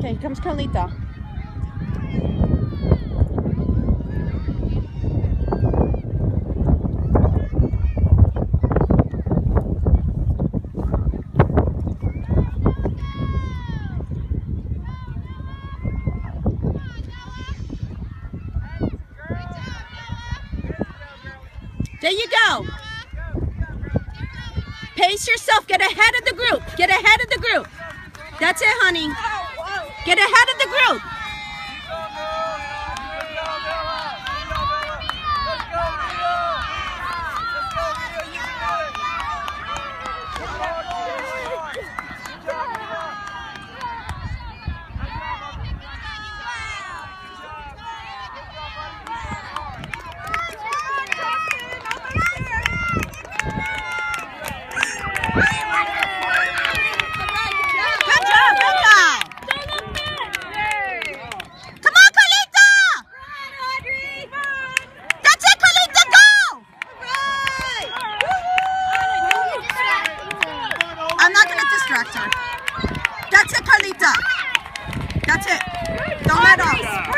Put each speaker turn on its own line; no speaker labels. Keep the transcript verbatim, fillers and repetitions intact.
Okay, here comes Carlita. There you go. Pace yourself. Get ahead of the group. Get ahead of the group. That's it, honey. Get ahead of the group. That's it, Carlita. That's it. Don't let off.